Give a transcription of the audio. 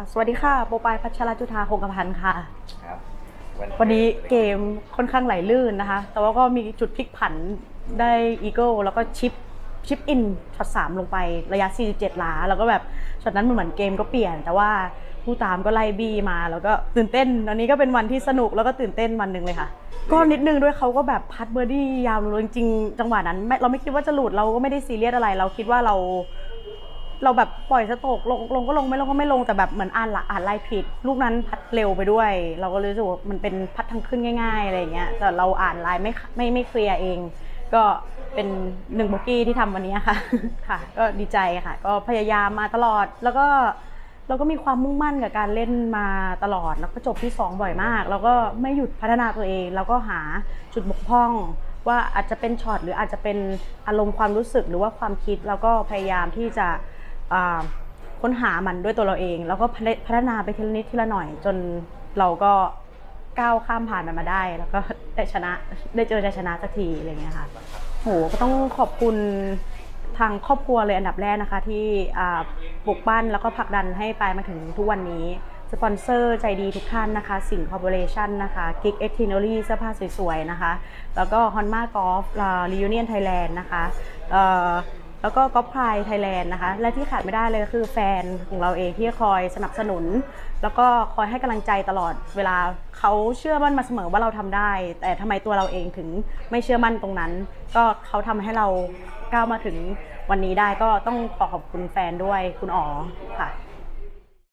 สวัสดีค่ะโปปายพัชรจุฑาคงกระพันธ์ค่ะครับวันนี้เกมค่อนข้างไหลลื่นนะคะแต่ว่าก็มีจุดพลิกผันได้อีเกิลแล้วก็ชิปอินช็อต3ลงไประยะ47หลาแล้วก็แบบช็อตนั้นเหมือนเกมก็เปลี่ยนแต่ว่าผู้ตามก็ไล่บี้มาแล้วก็ตื่นเต้นอันนี้ก็เป็นวันที่สนุกแล้วก็ตื่นเต้นวันหนึ่งเลยค่ะก็นิดนึงด้วยเขาก็แบบพัดเบอร์ดี้ยาวเลยจริงๆจังหวะนั้นเราไม่คิดว่าจะหลุดเราก็ไม่ได้ซีเรียสอะไรเราคิดว่าเราแบบปล่อยสโตกลงก็ลงไม่ลงก็ไม่ลงแต่แบบเหมือนอ่านลายผิดลูกนั้นพัดเร็วไปด้วยเราก็รู้สึกว่ามันเป็นพัดทางขึ้นง่ายๆอะไรอย่างเงี้ยแต่เราอ่านลายไม่เคลียร์เองก็เป็น1โบกี้ที่ทำวันนี้ค่ะค่ะก็ดีใจค่ะก็พยายามมาตลอดแล้วก็เราก็มีความมุ่งมั่นกับการเล่นมาตลอดแล้วก็จบที่2บ่อยมากแล้วก็ไม่หยุดพัฒนาตัวเองแล้วก็หาจุดบกพร่องว่าอาจจะเป็นช็อตหรืออาจจะเป็นอารมณ์ความรู้สึกหรือว่าความคิดแล้วก็พยายามที่จะค้นหามันด้วยตัวเราเองแล้วก็พัฒนาไปทีละนิดทีละหน่อยจนเราก็ก้าวข้ามผ่านมันมาได้แล้วก็ได้เจอชัยชนะสักทีอะไรเงี้ยค่ะโหก็ต้องขอบคุณทางครอบครัวเลยอันดับแรกนะคะที่ปลุกปั้นแล้วก็ผลักดันให้ไปมาถึงทุกวันนี้สปอนเซอร์ใจดีทุกท่านนะคะสิงห์คอร์ปอเรชั่นนะคะกิกเอ็กซ์ทีโนลี่เสื้อผ้าสวยๆนะคะแล้วก็ฮอนม่ากอล์ฟรียูเนียนไทยแลนด์นะคะแล้วก็กอล์ฟพายไทยแลนด์นะคะและที่ขาดไม่ได้เลยก็คือแฟนของเราเองที่คอยสนับสนุนแล้วก็คอยให้กำลังใจตลอดเวลาเขาเชื่อมั่นมาเสมอว่าเราทำได้แต่ทำไมตัวเราเองถึงไม่เชื่อมั่นตรงนั้นก็เขาทำให้เราก้าวมาถึงวันนี้ได้ก็ต้องขอบคุณแฟนด้วยคุณอ๋อค่ะ